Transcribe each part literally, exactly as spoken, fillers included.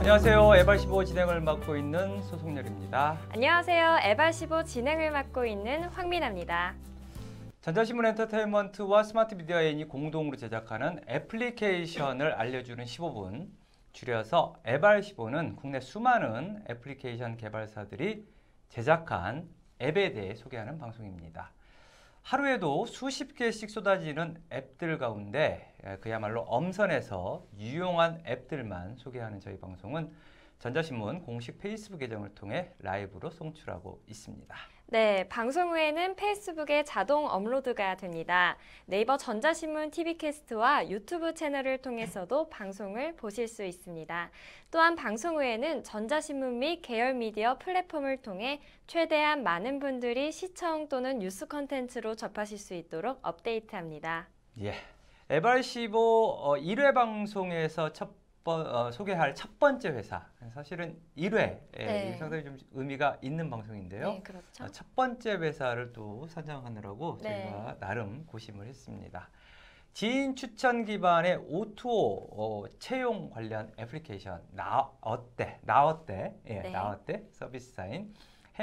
안녕하세요. 에발십오 진행을 맡고 있는 소송렬입니다. 안녕하세요. 에발십오 진행을 맡고 있는 황민아입니다. 전자신문 엔터테인먼트와 스마트 미디어인이 공동으로 제작하는 애플리케이션을 알려주는 십오 분, 줄여서 에발십오는 국내 수많은 애플리케이션 개발사들이 제작한 앱에 대해 소개하는 방송입니다. 하루에도 수십 개씩 쏟아지는 앱들 가운데 그야말로 엄선해서 유용한 앱들만 소개하는 저희 방송은 전자신문 공식 페이스북 계정을 통해 라이브로 송출하고 있습니다. 네, 방송 후에는 페이스북에 자동 업로드가 됩니다. 네이버 전자신문 티비캐스트와 유튜브 채널을 통해서도 방송을 보실 수 있습니다. 또한 방송 후에는 전자신문 및 계열 미디어 플랫폼을 통해 최대한 많은 분들이 시청 또는 뉴스 콘텐츠로 접하실 수 있도록 업데이트합니다. 예, 에발십오 어, 일 회 방송에서 첫 번, 어, 소개할 첫 번째 회사, 사실은 일 회, 네. 예, 상당히 좀 의미가 있는 방송인데요. 네, 그렇죠. 어, 첫 번째 회사를 또 선정하느라고 네. 저희가 나름 고심을 했습니다. 지인 추천 기반의 오투오 어, 채용 관련 애플리케이션 나 어때? 나 어때? 예, 네. 나 어때? 서비스사인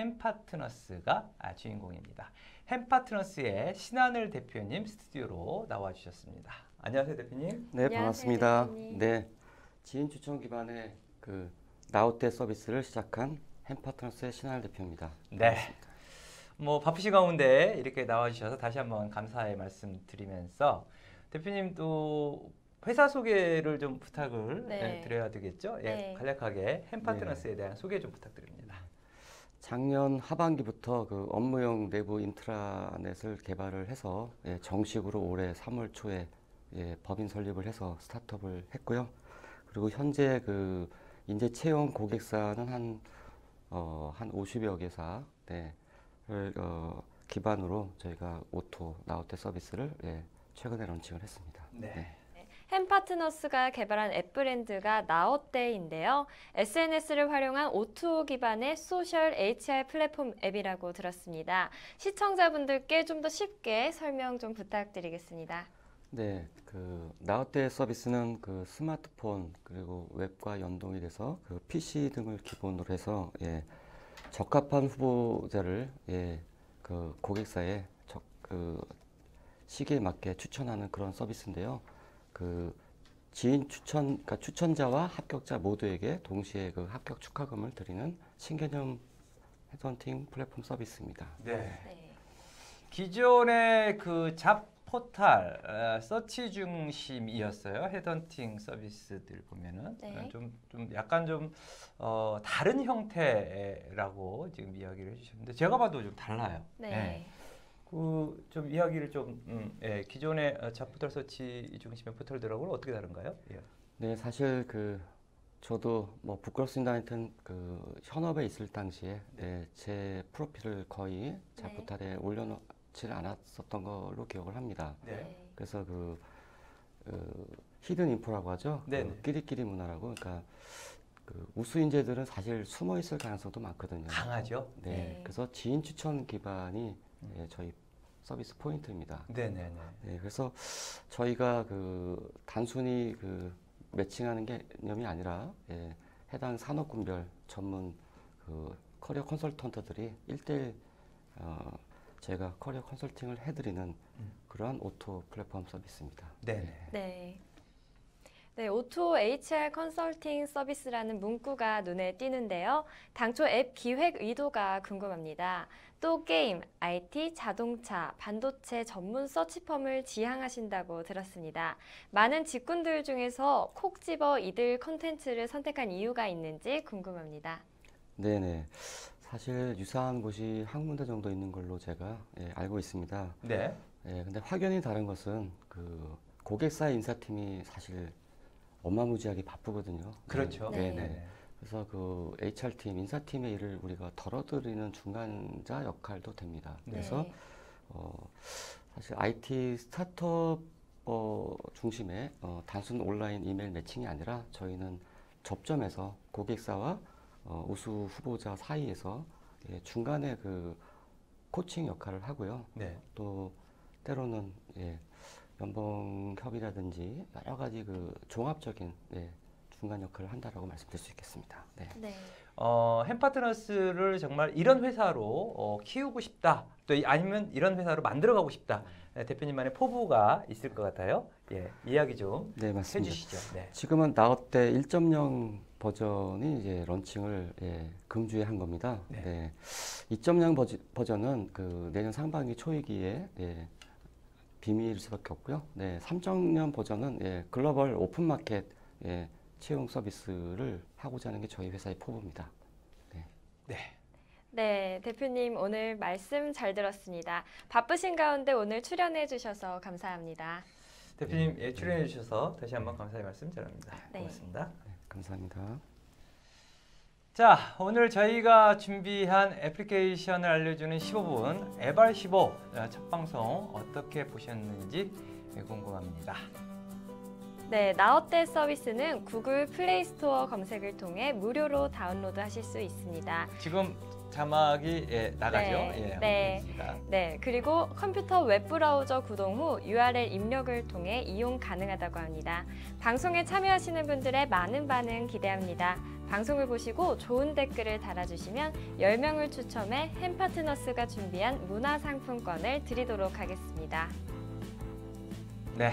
햄파트너스가 아, 주인공입니다. 햄파트너스의 신하늘 대표님 스튜디오로 나와주셨습니다. 안녕하세요, 대표님. 네, 안녕하세요, 반갑습니다. 대표님. 네, 지인 추천 기반의 그 나우테 서비스를 시작한 햄파트너스의 신하늘 대표입니다. 네. 반갑습니다. 뭐 바쁘신 가운데 이렇게 나와주셔서 다시 한번 감사의 말씀 드리면서 대표님 또 회사 소개를 좀 부탁을 네. 예, 드려야 되겠죠? 예, 네. 간략하게 햄파트너스에 대한 소개 좀 부탁드립니다. 작년 하반기부터 그 업무용 내부 인트라넷을 개발을 해서 예, 정식으로 올해 삼월 초에 예, 법인 설립을 해서 스타트업을 했고요. 그리고 현재 그 인재 채용 고객사는 한, 어, 한 오십여 개사 네, 를 어, 기반으로 저희가 오토 나우테 서비스를 예, 최근에 런칭을 했습니다. 네. 네. 햄파트너스가 개발한 앱 브랜드가 나어떼인데요. 에스엔에스를 활용한 오투오 기반의 소셜 에이치알 플랫폼 앱이라고 들었습니다. 시청자분들께 좀 더 쉽게 설명 좀 부탁드리겠습니다. 네, 그 나우테 서비스는 그 스마트폰 그리고 웹과 연동이 돼서 그 피씨 등을 기본으로 해서 예, 적합한 후보자를 예, 그 고객사에 적, 그 시기에 맞게 추천하는 그런 서비스인데요. 그 지인 추천, 그러니까 추천자와 합격자 모두에게 동시에 그 합격 축하금을 드리는 신개념 헤드헌팅 플랫폼 서비스입니다. 네. 네. 기존의 그 잡 포탈 어, 서치 중심이었어요. 헤드헌팅 서비스들 보면은 네. 좀, 좀 약간 좀 어, 다른 형태라고 지금 이야기를 해주셨는데 제가 봐도 좀 달라요. 네. 네. 그 좀 이야기를 좀 음, 예, 기존의 어, 잡 포털 서치 중심의 포털들하고는 어떻게 다른가요? 예. 네, 사실 그 저도 뭐 부끄럽습니다. 하여튼 그 현업에 있을 당시에 네, 제 프로필을 거의 잡포탈에 올려놓지를 않았었던 걸로 기억을 합니다. 네. 그래서 그, 그 히든 인포라고 하죠. 네네. 그 끼리끼리 문화라고. 그러니까 그 우수 인재들은 사실 숨어 있을 가능성도 많거든요. 강하죠. 네, 네. 그래서 지인 추천 기반이 예, 저희 서비스 포인트입니다. 네네네. 네, 그래서 저희가 그 단순히 그 매칭하는 개념이 아니라 예, 해당 산업군별 전문 그 커리어 컨설턴트들이 일대일 어, 제가 커리어 컨설팅을 해드리는 음. 그러한 오토 플랫폼 서비스입니다. 네네. 네. 네, 오투오 에이치알 컨설팅 서비스라는 문구가 눈에 띄는데요. 당초 앱 기획 의도가 궁금합니다. 또 게임, 아이티, 자동차, 반도체 전문 서치펌을 지향하신다고 들었습니다. 많은 직군들 중에서 콕 집어 이들 컨텐츠를 선택한 이유가 있는지 궁금합니다. 네네. 사실 유사한 곳이 한 군데 정도 있는 걸로 제가 예, 알고 있습니다. 네. 예, 근데 확연히 다른 것은 그 고객사 인사팀이 사실 어마무지하게 바쁘거든요. 그렇죠. 네, 네. 네. 그래서 그 에이치알팀, 인사팀의 일을 우리가 덜어드리는 중간자 역할도 됩니다. 그래서 네. 어, 사실 아이티 스타트업 어, 중심의 어, 단순 온라인 이메일 매칭이 아니라 저희는 접점에서 고객사와 어, 우수 후보자 사이에서 예, 중간에 그 코칭 역할을 하고요. 네. 또 때로는 예, 연봉 협의라든지 여러 가지 그 종합적인 예, 중간 역할을 한다라고 말씀드릴 수 있겠습니다. 네. 네. 어, 햄파트너스를 정말 이런 회사로 어, 키우고 싶다. 또 이- 아니면 이런 회사로 만들어가고 싶다. 네, 대표님만의 포부가 있을 것 같아요. 예, 이야기 좀 네, 맞습니다. 해주시죠. 네. 지금은 나우테 일 점 영 버전이 이제 런칭을 예, 금주에 한 겁니다. 네. 네. 이 점 영 버지, 버전은 그 내년 상반기 초이기에 예, 비밀일 수밖에 없고요. 네, 삼 점 영 버전은 예, 글로벌 오픈 마켓 예, 채용 서비스를 하고자 하는 게 저희 회사의 포부입니다. 네. 네, 대표님 오늘 말씀 잘 들었습니다. 바쁘신 가운데 오늘 출연해 주셔서 감사합니다. 대표님 예, 출연해 주셔서 다시 한번 감사의 말씀 전합니다. 네. 고맙습니다. 네, 감사합니다. 자, 오늘 저희가 준비한 애플리케이션을 알려주는 십오 분 에발 십오 첫 방송 어떻게 보셨는지 궁금합니다. 네, 나우테 서비스는 구글 플레이 스토어 검색을 통해 무료로 다운로드 하실 수 있습니다. 지금 자막이 예, 나가죠? 네, 예, 네. 홈페이지가. 네, 그리고 컴퓨터 웹브라우저 구동 후 유알엘 입력을 통해 이용 가능하다고 합니다. 방송에 참여하시는 분들의 많은 반응 기대합니다. 방송을 보시고 좋은 댓글을 달아주시면 열 명을 추첨해 햄파트너스가 준비한 문화상품권을 드리도록 하겠습니다. 네.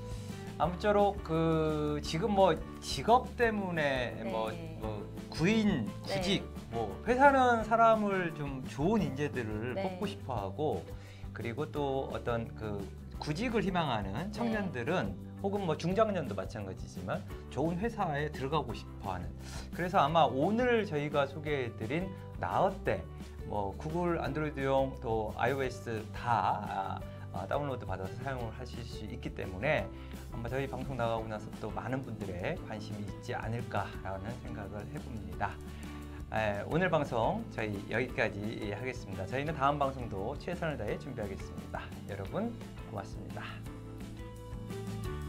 아무쪼록 그 지금 뭐 직업 때문에 네. 뭐, 뭐 구인, 네. 구직, 뭐 회사는 사람을 좀 좋은 인재들을 네. 뽑고 싶어하고 그리고 또 어떤 그 구직을 희망하는 청년들은 혹은 뭐 중장년도 마찬가지지만 좋은 회사에 들어가고 싶어하는 그래서 아마 오늘 저희가 소개해드린 나우테 뭐 구글 안드로이드용 또 아이오에스 다 아, 다운로드 받아서 사용을 하실 수 있기 때문에 아마 저희 방송 나가고 나서 또 많은 분들의 관심이 있지 않을까라는 생각을 해봅니다. 에, 오늘 방송 저희 여기까지 하겠습니다. 저희는 다음 방송도 최선을 다해 준비하겠습니다. 여러분 고맙습니다.